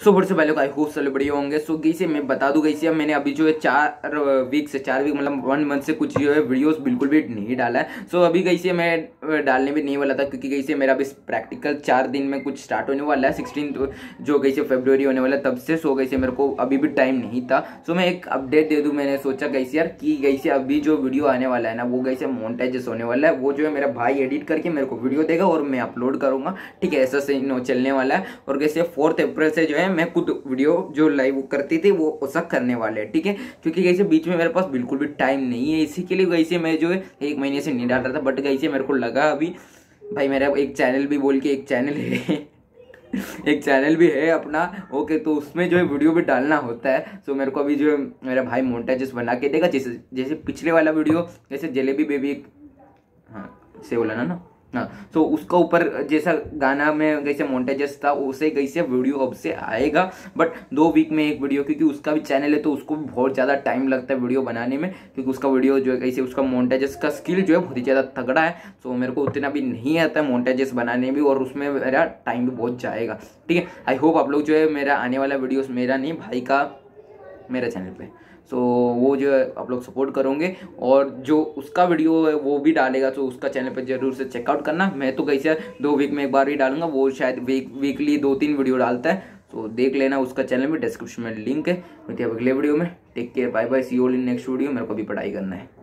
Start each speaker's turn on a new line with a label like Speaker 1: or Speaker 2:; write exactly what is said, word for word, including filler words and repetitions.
Speaker 1: सो सबसे पहले I hope सारे बढ़िया होंगे। सो गई से मैं बता दूं गई से मैंने अभी जो है चार वीक से चार वीक मतलब वन मंथ से कुछ जो है वीडियोस बिल्कुल भी नहीं डाला है। सो अभी गई से मैं डालने भी नहीं वाला था क्योंकि गई से मेरा अभी प्रैक्टिकल चार दिन में कुछ स्टार्ट होने वाला है, सिक्सटीन जो गई से फरवरी होने वाला है तब से। सो गई से मेरे को अभी भी टाइम नहीं था। सो मैं एक अपडेट दे दूं, मैंने सोचा गई से यार कि गई से अभी जो वीडियो आने वाला है ना वो गई से मोनेटाइज होने वाला है। वो जो है मेरा भाई एडिट करके मेरे को वीडियो देगा और मैं अपलोड करूंगा, ठीक है, ऐसा से चलने वाला है। और कैसे फोर्थ अप्रैल से जो है मैं खुद वीडियो जो लाइव करती थी वो ऐसा करने वाले हैं, ठीक है, क्योंकि कैसे बीच में मेरे पास बिल्कुल भी टाइम नहीं है, इसी के लिए कैसे मैं जो है एक महीने से नहीं डाल रहा था। बट कैसे मेरे को लगा अभी भाई मेरा एक चैनल भी बोल के एक चैनल है एक चैनल भी है अपना, ओके, तो उसमें जो है वीडियो भी डालना होता है। सो मेरे को अभी जो है मेरा भाई मोनेटाइज बना के देगा, जैसे जैसे पिछले वाला वीडियो जैसे जलेबी बेबी, हाँ से बोला ना ना हाँ, तो उसका ऊपर जैसा गाना में कैसे मोनेटाइज था उसे कैसे वीडियो अब से आएगा, बट दो वीक में एक वीडियो, क्योंकि उसका भी चैनल है तो उसको भी बहुत ज़्यादा टाइम लगता है वीडियो बनाने में, क्योंकि उसका वीडियो जो है कैसे उसका मोनेटाइज का स्किल जो है बहुत ही ज़्यादा तगड़ा है। तो मेरे को उतना भी नहीं आता है मोनेटाइज बनाने भी, और उसमें मेरा टाइम भी बहुत जाएगा, ठीक है। आई होप आप लोग जो है मेरा आने वाला वीडियोस मेरा नहीं भाई का मेरा चैनल पे, सो so, वो जो है आप लोग सपोर्ट करोगे, और जो उसका वीडियो है वो भी डालेगा तो उसका चैनल पे जरूर से चेकआउट करना। मैं तो कैसे दो वीक में एक बार ही डालूंगा, वो शायद वीक वीकली दो तीन वीडियो डालता है, तो देख लेना उसका चैनल में, डिस्क्रिप्शन में लिंक है। मिलते हैं अगले वीडियो में, take care, bye bye, see you all in next video. मेरे को भी पढ़ाई करना है।